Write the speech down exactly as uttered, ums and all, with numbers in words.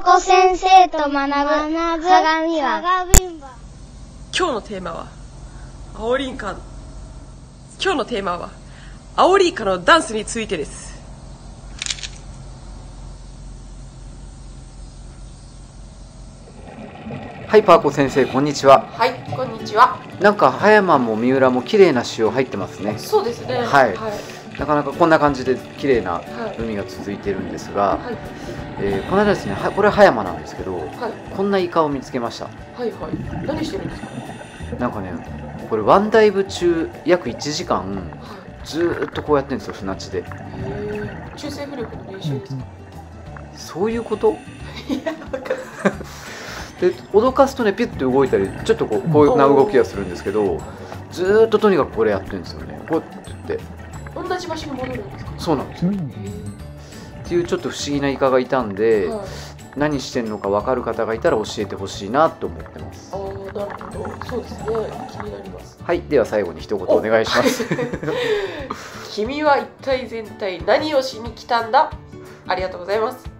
子先生と学ぶ鏡は今日のテーマはアオリイカ今日のテーマはアオリイカのダンスについてです。 はい、パーコ先生、こんにちは。 はい、こんにちは。 なんか葉山も三浦も綺麗な潮入ってますね。 そうですね。 はい。 はい、 なかなかこんな感じで綺麗な海が続いてるんですが、はい、えー、この間ですね、これは葉山なんですけど、はい、こんなイカを見つけました。 はいはい。何してるんですか？ なんかね、これワンダイブ中約いちじかん、はい、ずーっとこうやってるんですよ、船地で。へえ。中性浮力の練習ですか？ そういうこと？ いや、わかんない。 で脅かすとね、ピュッと動いたりちょっとこうこういうな動きがするんですけど、ずーっととにかくこれやってるんですよね。こうやって言って同じ場所に戻るんですか？ そうなんですよ。っていうちょっと不思議なイカがいたんで、はい、何してんのか分かる方がいたら教えてほしいなと思ってます。 ああ、なるほど。そうですね、気になります。 はい、では最後に一言お願いします君は一体全体何をしに来たんだ？ありがとうございます。